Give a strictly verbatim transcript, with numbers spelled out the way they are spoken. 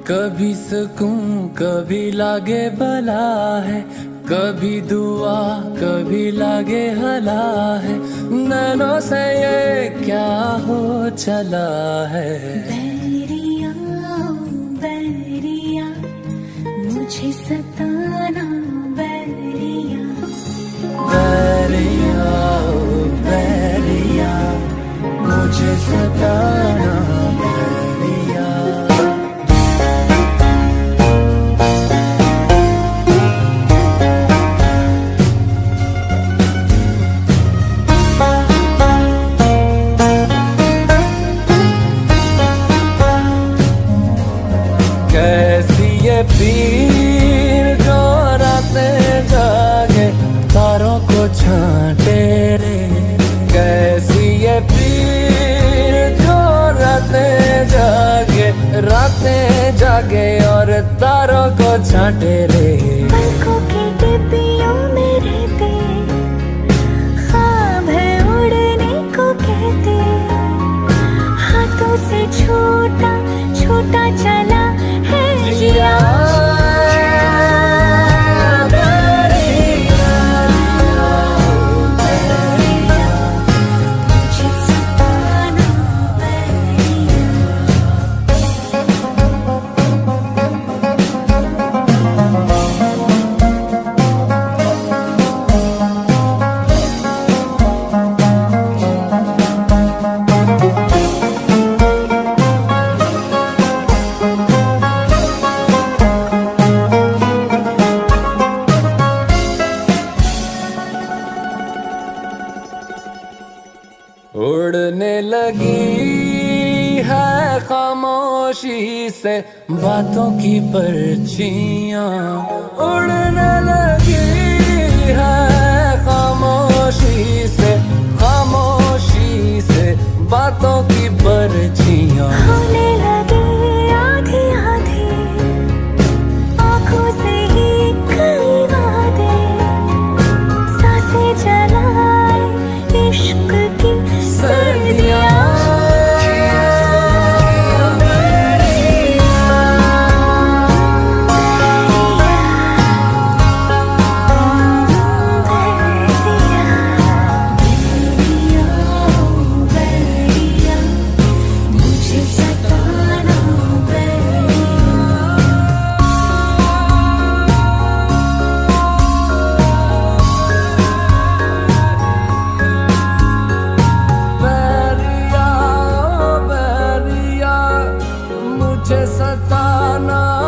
कभी सुकून कभी लागे बला है, कभी दुआ कभी लागे हला है। नैनों से ये क्या हो चला है। बैरिया बैरिया मुझे सताना बैरिया। बैरिया बैरिया मुझे सताना बैरिया। कैसी ये पीर जो रातें जागे तारों को छांटे रे। कैसी ये पीर जो रातें जागे रातें जागे और तारों को छांटे रे। पलकों की डिब्बियों में रहते ख्वाब है उड़ने को कहते। हाथों से छोटा छोटा चला है जिया। उड़ने लगी है खामोशी से बातों की पर्चियां। उड़ने लगी है खामोशी से खामोशी से बातों की पर्चियां। होने लगे आधी आधी आँखों से ही कई वादे। सांसें जलाए इश्क की सर्दियाँ। मुझे सताना